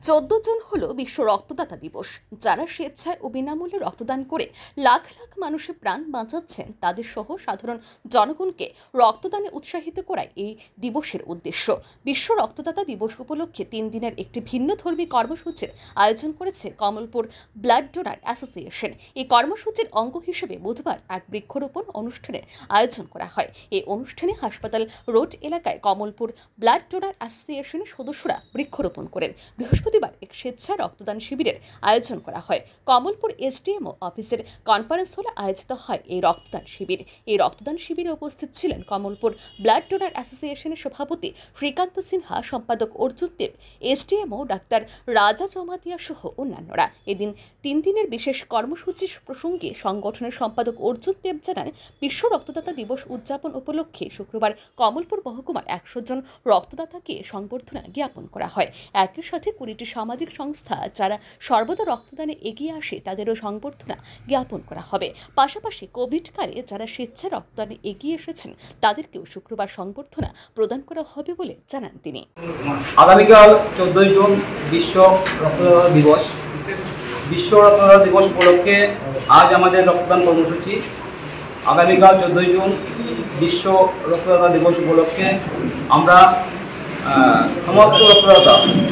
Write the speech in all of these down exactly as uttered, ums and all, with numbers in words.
চোদ্দ জুন হল বিশ্ব রক্তদাতা দিবস। যারা স্বেচ্ছায় ও বিনামূল্যে রক্তদান করে লাখ লাখ মানুষের প্রাণ বাঁচাচ্ছেন, তাদের সহ সাধারণ জনগণকে রক্তদানে উৎসাহিত করাই এই দিবসের উদ্দেশ্য। বিশ্ব রক্তদাতা দিবস উপলক্ষে তিন দিনের একটি ভিন্নধর্মী কর্মসূচির আয়োজন করেছে কমলপুর ব্লাড ডোনার অ্যাসোসিয়েশন। এই কর্মসূচির অঙ্গ হিসেবে বুধবার এক বৃক্ষরোপণ অনুষ্ঠানের আয়োজন করা হয়। এই অনুষ্ঠানে হাসপাতাল রোড এলাকায় কমলপুর ব্লাড ডোনার অ্যাসোসিয়েশনের সদস্যরা বৃক্ষরোপণ করেন। বৃহস্পতিবার এক স্বেচ্ছা রক্তদান শিবিরের আয়োজন করা হয়। কমলপুর এসডিএমও অফিসের কনফারেন্স হলে আয়োজিত হয় এই রক্তদান শিবির। এই রক্তদান শিবিরে উপস্থিত ছিলেন কমলপুর ব্লাড ডোনার অ্যাসোসিয়েশনের সভাপতি শ্রীকান্ত সিনহা, সম্পাদক অর্জুন দেব, এসডিএমও ডাক্তার রাজা জমাতিয়া সহ অন্যান্যরা। এদিন তিন দিনের বিশেষ কর্মসূচি প্রসঙ্গে সংগঠনের সম্পাদক অর্জুন দেব জানান, বিশ্ব রক্তদাতা দিবস উদযাপন উপলক্ষে শুক্রবার কমলপুর মহকুমার একশো জন রক্তদাতাকে সংবর্ধনা জ্ঞাপন করা হয়। একই সাথে কুড়িটি সামাজিক সংস্থা যারা সর্বদা রক্তদানে এগিয়ে আসে তাদেরও সংবর্ধনা জ্ঞাপন করা হবে। পাশাপাশি কোভিডকালে যারা স্বেচ্ছা রক্তদানে এগিয়ে এসেছেন তাদেরকেও শুক্রবার সংবর্ধনা প্রদান করা হবে বলে জানান তিনি। আগামীকাল চোদ্দই জুন বিশ্ব রক্তদাতা দিবস। বিশ্ব রক্তদাতা দিবস উপলক্ষে আজ আমাদের রক্তদান কর্মসূচি। আগামীকাল চোদ্দই জুন বিশ্ব রক্তদাতা দিবস উপলক্ষে আমরা সমস্ত রক্তদাতা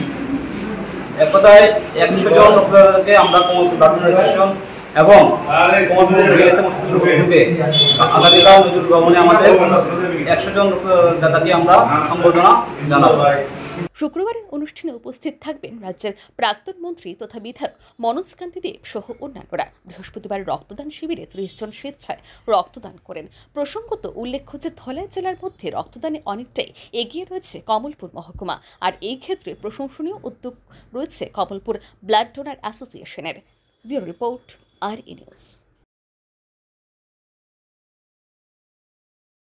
এক কথায় একশো জন রক্তদাতাকে আমরা কমলপুর ব্লাড ডোনার অ্যাসোসিয়েশন এবং কমলপুর বিএসএম ঢুকে আগামীকাল নজরুল ভবনে আমাদের একশো জন রক্তদাতাকে আমরা সম্বর্ধনা জানাবো। শুক্রবারের অনুষ্ঠানে উপস্থিত থাকবেন রাজ্যের প্রাক্তন মন্ত্রী তথা বিধায়ক মনোজ কান্তি দেব সহ অন্যান্যরা। বৃহস্পতিবার রক্তদান শিবিরে ত্রিশ জন স্বেচ্ছায় রক্তদান করেন। প্রসঙ্গত উল্লেখ্য যে ধলাই জেলার মধ্যে রক্তদানে অনেকটাই এগিয়ে রয়েছে কমলপুর মহকুমা, আর এই ক্ষেত্রে প্রশংসনীয় উদ্যোগ রয়েছে কমলপুর ব্লাড ডোনার অ্যাসোসিয়েশনের। Bureau report, R E news.